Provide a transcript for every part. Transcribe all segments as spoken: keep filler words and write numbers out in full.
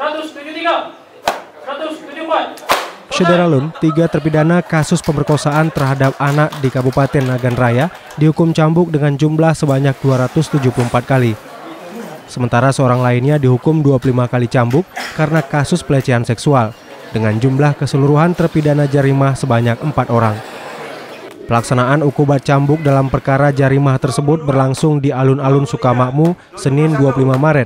seratus tujuh puluh tiga, seratus tujuh puluh empat. Syederalun, tiga terpidana kasus pemerkosaan terhadap anak di Kabupaten Nagan Raya dihukum cambuk dengan jumlah sebanyak dua ratus tujuh puluh empat kali. Sementara seorang lainnya dihukum dua puluh lima kali cambuk karena kasus pelecehan seksual, dengan jumlah keseluruhan terpidana jarimah sebanyak empat orang. Pelaksanaan ukubat cambuk dalam perkara jarimah tersebut berlangsung di alun-alun Sukamakmur, Senin dua puluh lima Maret.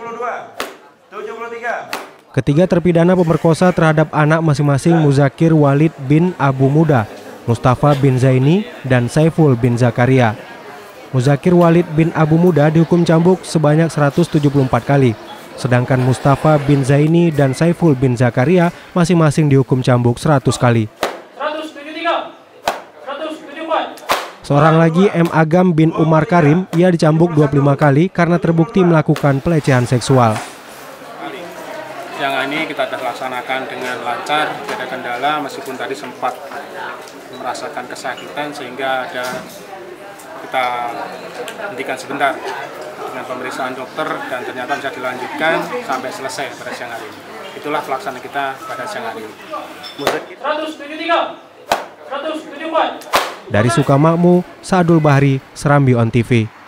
Ketiga terpidana pemerkosa terhadap anak masing-masing Muzakir Walid bin Abu Muda, Mustafa bin Zaini, dan Saiful bin Zakaria. Muzakir Walid bin Abu Muda dihukum cambuk sebanyak seratus tujuh puluh empat kali, sedangkan Mustafa bin Zaini dan Saiful bin Zakaria masing-masing dihukum cambuk seratus kali. seratus tujuh puluh tiga, seratus tujuh puluh empat. Seorang lagi M. Agam bin Umar Karim, ia dicambuk dua puluh lima kali karena terbukti melakukan pelecehan seksual. Yang ini kita telah laksanakan dengan lancar, tidak ada kendala, meskipun tadi sempat merasakan kesakitan sehingga ada kita hentikan sebentar dengan pemeriksaan dokter dan ternyata bisa dilanjutkan sampai selesai pada siang hari ini. Itulah pelaksanaan kita pada siang hari ini. seratus tujuh puluh tiga, seratus tujuh puluh empat. Dari Sukamakmur, Sadul Bahri, Serambi On T V.